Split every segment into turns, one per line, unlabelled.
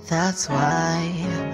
That's why,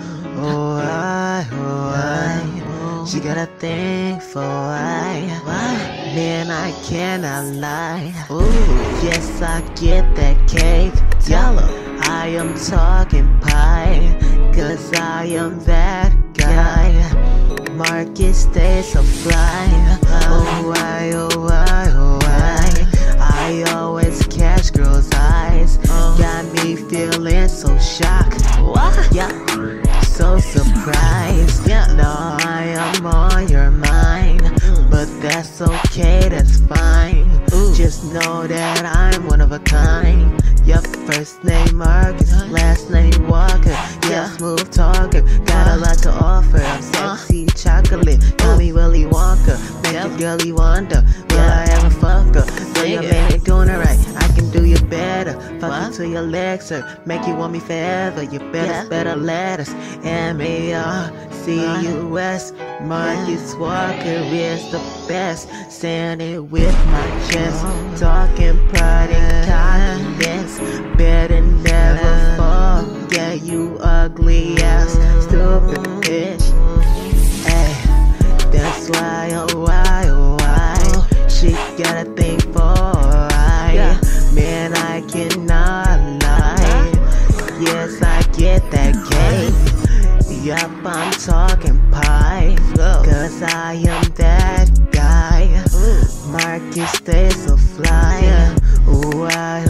why, she got a thing for why. Man, I cannot lie. Yes, I get that cake. Yellow, I am talking pie, cause I am that guy. Marcus stays so fly. Why, why, I always catch girls' eyes. Got me feeling so shocked. Yeah, so surprised. No, I am on your mind, but that's okay, that's fine. Just know that I'm one of a kind. Yup, first name Marcus, last name Walker. Yeah, smooth talker, got a lot to offer. I'm sexy chocolate, call me Willy Wonka. Make a girlie wonder, will I ever fuck her? So you made me doing it right, I can do you better. Fuck you till your legs hurt, make you want me forever. You better let us M-A-R-C-U-S. Marcus Walker is the best, saying it with my chest. Talking pride and confidence, better never forget you ugly ass stupid bitch. Ay, that's why, why, she got a thing for I. Man, I cannot lie. Yes, I get that cake. Yup, I'm talking pie, cause I am that guy. Marcus stays so fly. Why,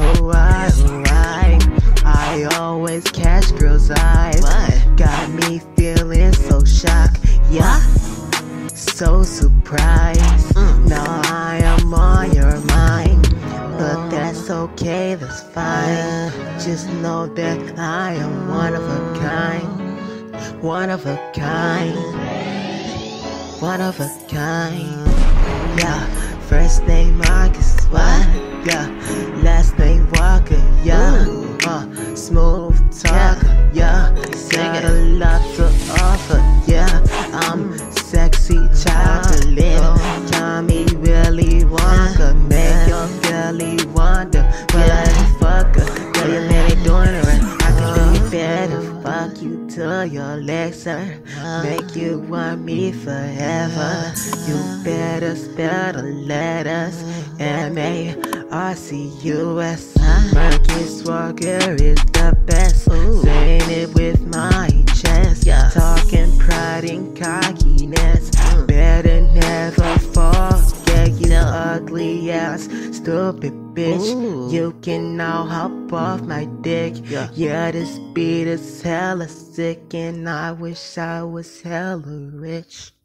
I always catch girls' eyes. Got me feeling so shocked. Yeah, so surprised. Now I am on your mind, but that's okay, that's fine. Just know that I am one of a kind. One of a kind. One of a kind. Yeah, first name Marcus, what? Yeah, last name Walker, yeah. Smooth talker, yeah. Got a lot to offer, yeah. I'm sexy chocolate, call me Willy Wonka. Make your girlie wonder, will I ever fuck her? Girl, you let it doing it right, I can do you better. Fuck you till your legs hurt, make you want me forever. You better spell the letters M-A-R-C-U-S. Marcus Walker is the best, saying it with my chest. Talking pride and cockiness, better never forget you ugly ass stupid bitch. You can now hop off my dick. Yeah, this beat is hella sick, and I wish I was hella rich.